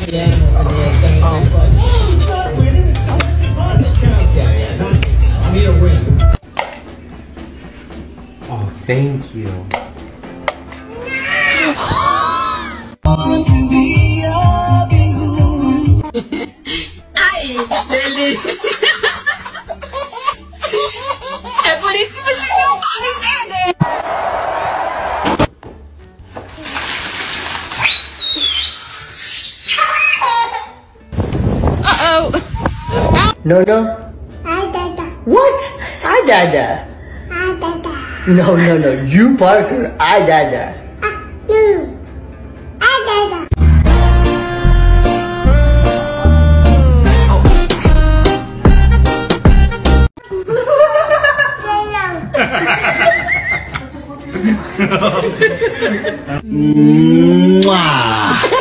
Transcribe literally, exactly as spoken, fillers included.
Oh, thank you. Ai, delícia. É por isso que vocês não podem perder. Uh-oh. No, no. Hi, Dada. What? Hi, Dada. Hi, Dada. No, no, no. You, Parker. I, Dada. Ah, no. Hi, Dada. Mwah.